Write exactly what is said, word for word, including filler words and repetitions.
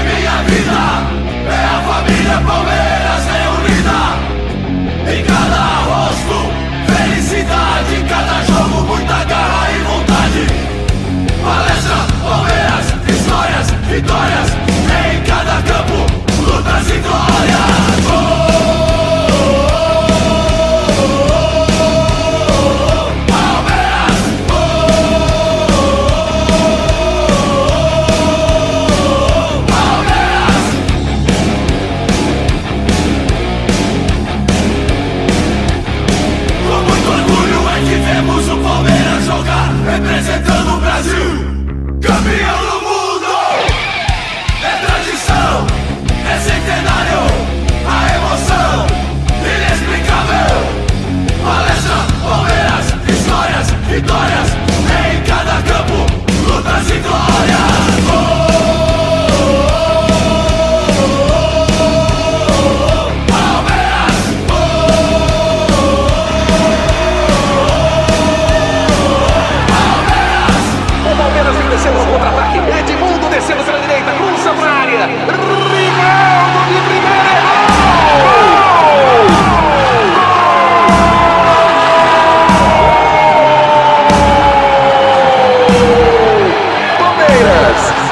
minha vida é a família Palmeiras reunida. Em cada rosto, felicidade. Em cada jogo, muita garra e vontade. Palestra, Palmeiras, histórias, vitórias. Em cada campo, lutas e glórias. Oh! Representando o Brasil, campeão do mundo. É tradição, é centenário, a emoção inexplicável. Palestra, Palmeiras, histórias, vitórias. Em cada campo, lutas e glórias. Oh! Descendo no contra-ataque, Edmundo descendo pela direita, cruza pra área, Rivaldo de primeira, gol! Palmeiras!